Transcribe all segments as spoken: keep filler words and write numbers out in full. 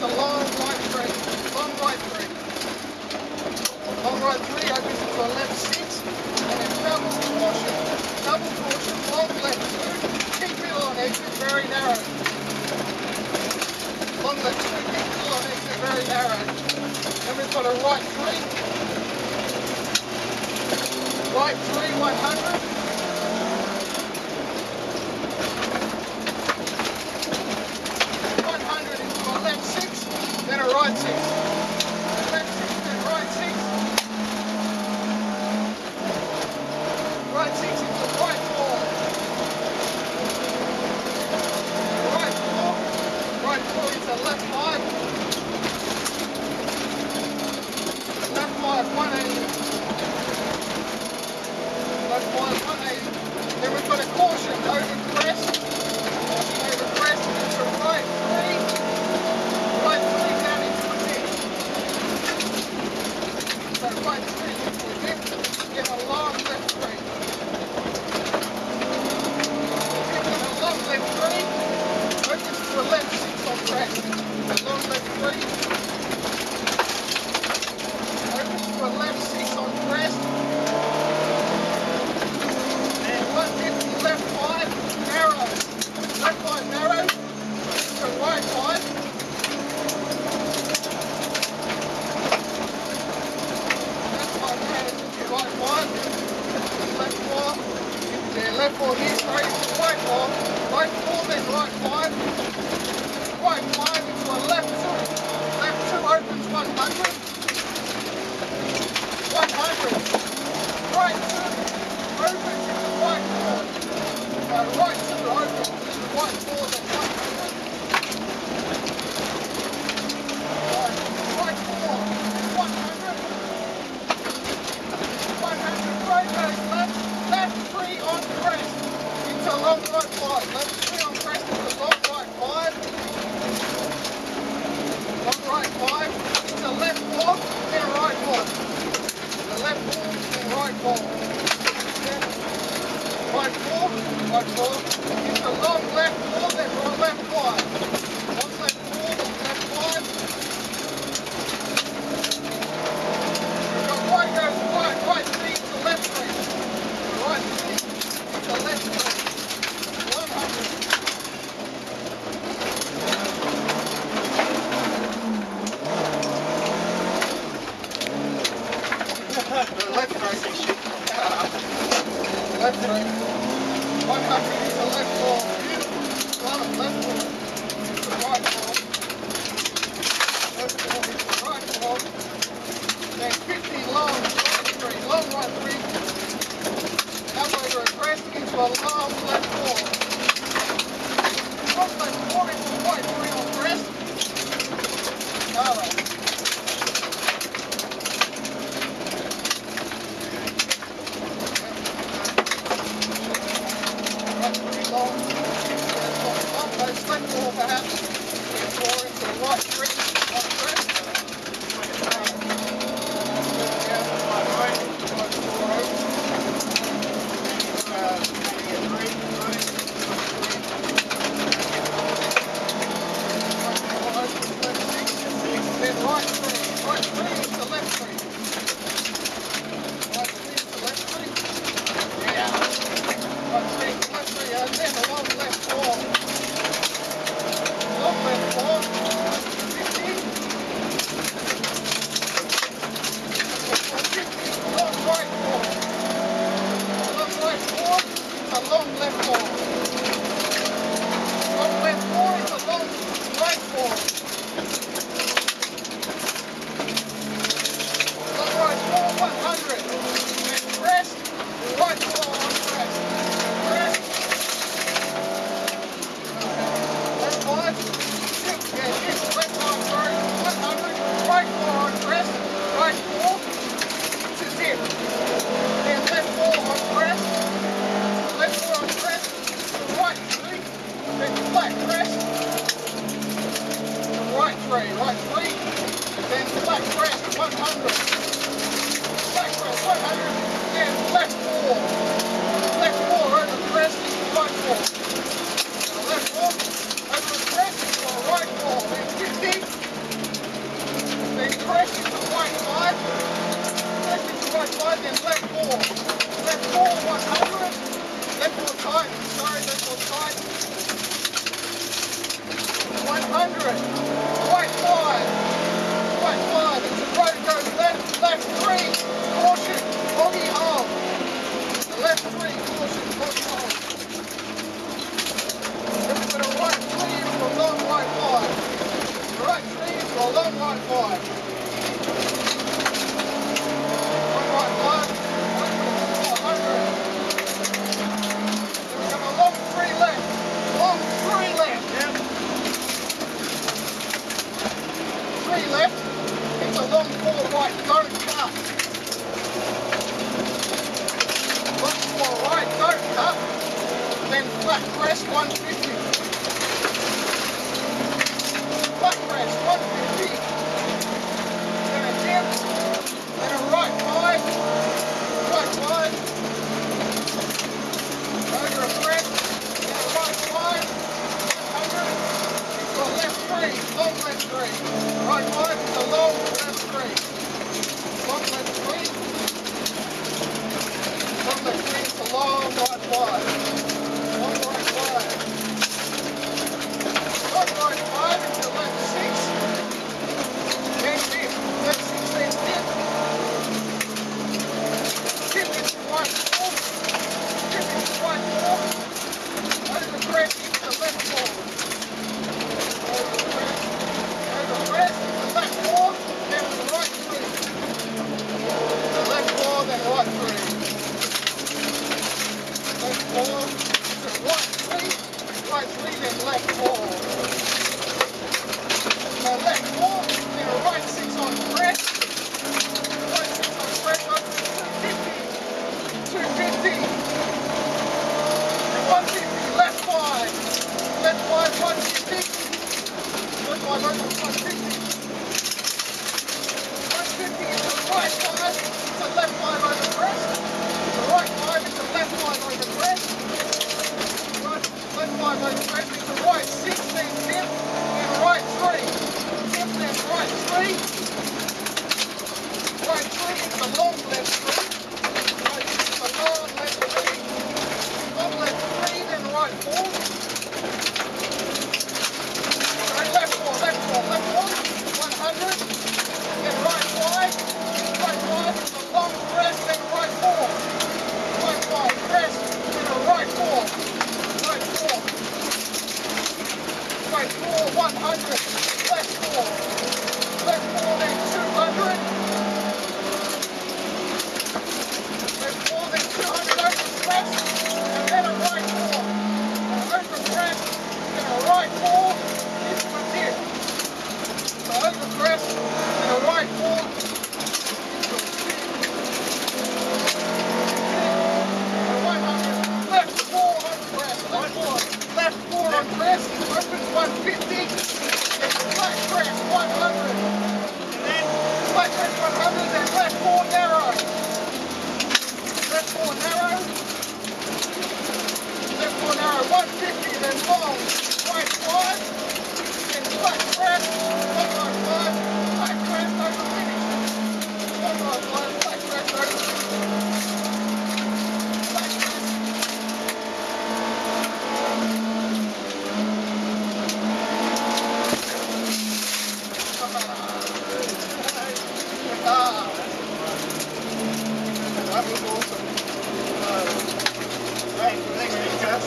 into long right three. Long right three. Long right three opens into a left six. And then double caution. Double caution. Long left two. Keep middle on exit. Very narrow. Long left two. Keep middle on exit. Very narrow. Then we've got a right three. Right three, one hundred. one hundred into a left six, then a right six. Left six, then right six. Right six into right four. Right four. Right four into left five. Left five, one eighty. Left five, one eighty. Then we've got a caution over crest. Over crest into right three. Right three down into a dip. So right three into a dip. Get a long left three. Dip in a long left three. Opens to a left six on crest. A long left three. Opens to a left six on crest. one fifty left five, narrow. Left five narrow, to right five. Left five narrow to right five. Left four, yeah, left four here, sorry, to right four. Right four, then right five. Right five into a left two. Left two opens one hundred. one hundred. Right two. Opens into right four. So right two opens into right four, then one hundred. Right, right four, one hundred. one hundred, right goes left, left three on crest. Into long right five. Left three on crest into long right five. Long right five. Into left four, then right four. The left four, then right four. Right four, right four, into long left four, then right left five. Long left four, then left five. We've got right goes right, right three to left three. Right three to left three. one hundred. Left three. Left three. one hundred into left four. Beautiful. Love it. Left four. Into right four. Left four into right four. Then fifty long right three. Long right three. Up over a crest into a long left four. Long left four into right three on crest. Narrow. Long, left four perhaps, four into the right three, on crest. Yeah, right, right, right four over. Uh, maybe a three, right, right four over, left six, then right three, right three into left three. Right three into left three. Yeah. Right three into left three, and then a long left four. Long left four. fifty. fifty. Long right four. Long right four into long left four. Long left four into long right four. Long right four, one hundred. And crest, right four on crest. Crest. Left five. Yeah, yes, left five, sorry. one hundred. Right four on crest. Right four. To zip. Then left four on crest. Left four on crest. Right three. Then flat crest. Right three. Right three. Then flat crest. one hundred. Flat crest. one hundred. Then left four. Left four over crest. Right four. Left four over crest. Right four. Then fifty. one five. One right five, four hundred. Then we come a long three left. Long three left. Yep. Three left. It's a long four right. Don't cut. Long four right. Don't cut. Then flat crest one fifty. Flat crest one fifty. Then a dip. Then a right five. Right five. Over a crest. Then a right five. one hundred. Into a left three. Long left three. Right five is a long left three. Long left three. Long left three is a long right five. Long right five. Long right five into left six. Then dip. Left six, then dip. Dip into right four. Dip into right four. Over crest into left four. Over crest. Over crest into left four. Then the right three. The left four, then right three. Left four. Into right three. Right three, then left four. Now left four, then a right six on crest. Right six on crest up to two fifty. two fifty. And one fifty, left five. Left five, one fifty. Left five over one fifty. one fifty into right five. It's a left five over crest. The right five into left five over crest. Right, left five over crest into right six, then dip, then right three. Dip, then right three. Right three into long left three. Right into long left three. Long left three, then right four. Sorry, left four, left four, left four. one hundred. Then right five. Right five into long crest, then right four. Right five, crest, then a right four. Right four. Right four, one hundred. Left four. Left four, then two hundred. Left four, then two hundred over crest. And then a right four. Over crest, then a right four. Into a dip. So over crest, then a right four. Into a dip. one hundred. Left four on crest. Left four. Left four on crest. Opens one fifty. Then flat crest one hundred. And then flat crest one hundred. Then left four narrow. Left four narrow. Left four narrow. one fifty. Then long. Right five. Then flat crest. Long right five. Flat crest over finish. Long right five. Flat crest over finish. Flat crest. Ah, that was awesome. Uh, thanks, thanks, Gus.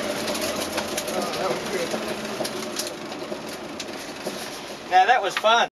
Oh, that was good. Now that was fun.